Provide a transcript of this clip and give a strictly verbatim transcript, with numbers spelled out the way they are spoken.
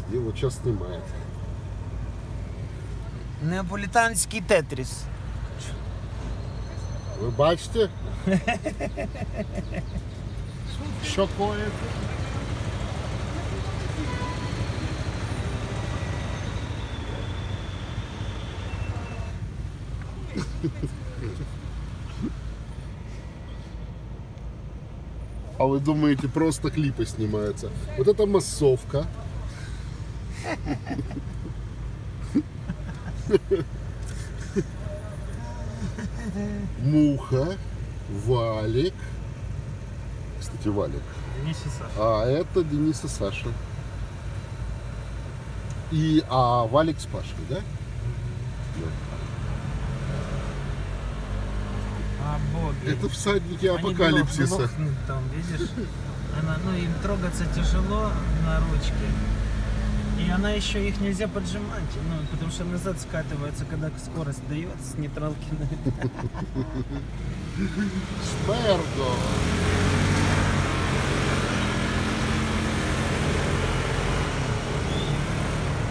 подожди, вот сейчас снимает. Неаполітанський тетріс. Ви бачите? Що коїться? А вы думаете, просто клипы снимаются? Вот это массовка. Муха, Валик. Кстати, Валик. Денис і Саша. А это Денис и Саша. И а Валик с Пашей, да? Да. А Бобби. Это всадники Они апокалипсиса. глох- глохнут там, видишь? Она, ну, им трогаться тяжело на ручке. И она еще их нельзя поджимать, ну, потому что назад скатывается, когда скорость дает с нейтралки на Сперго.